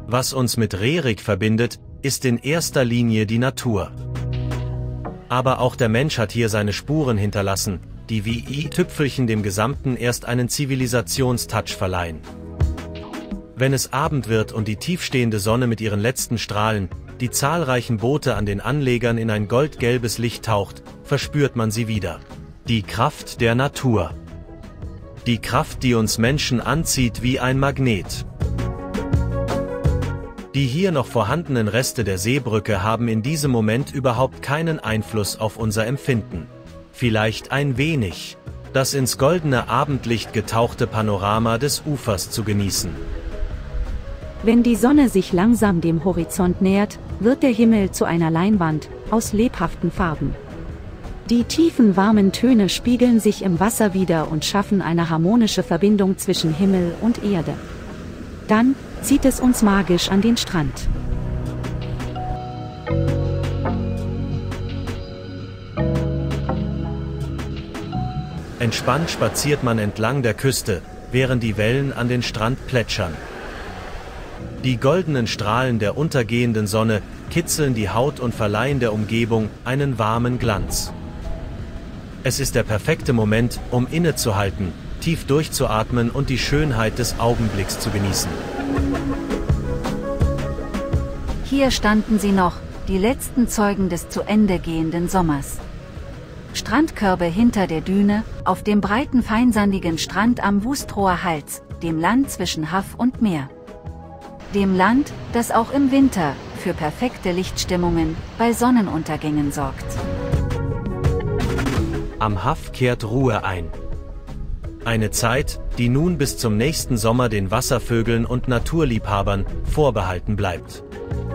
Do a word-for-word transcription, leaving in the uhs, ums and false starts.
Was uns mit Rerik verbindet, ist in erster Linie die Natur. Aber auch der Mensch hat hier seine Spuren hinterlassen, die wie i-Tüpfelchen dem Gesamten erst einen Zivilisationstouch verleihen. Wenn es Abend wird und die tiefstehende Sonne mit ihren letzten Strahlen, die zahlreichen Boote an den Anlegern in ein goldgelbes Licht taucht, verspürt man sie wieder. Die Kraft der Natur. Die Kraft, die uns Menschen anzieht wie ein Magnet. Die hier noch vorhandenen Reste der Seebrücke haben in diesem Moment überhaupt keinen Einfluss auf unser Empfinden. Vielleicht ein wenig, das ins goldene Abendlicht getauchte Panorama des Ufers zu genießen. Wenn die Sonne sich langsam dem Horizont nähert, wird der Himmel zu einer Leinwand aus lebhaften Farben. Die tiefen warmen Töne spiegeln sich im Wasser wider und schaffen eine harmonische Verbindung zwischen Himmel und Erde. Dann zieht es uns magisch an den Strand. Entspannt spaziert man entlang der Küste, während die Wellen an den Strand plätschern. Die goldenen Strahlen der untergehenden Sonne kitzeln die Haut und verleihen der Umgebung einen warmen Glanz. Es ist der perfekte Moment, um innezuhalten, tief durchzuatmen und die Schönheit des Augenblicks zu genießen. Hier standen sie noch, die letzten Zeugen des zu Ende gehenden Sommers. Strandkörbe hinter der Düne, auf dem breiten feinsandigen Strand am Wustroer Hals, dem Land zwischen Haff und Meer. Dem Land, das auch im Winter für perfekte Lichtstimmungen bei Sonnenuntergängen sorgt. Am Haff kehrt Ruhe ein. Eine Zeit, die nun bis zum nächsten Sommer den Wasservögeln und Naturliebhabern vorbehalten bleibt.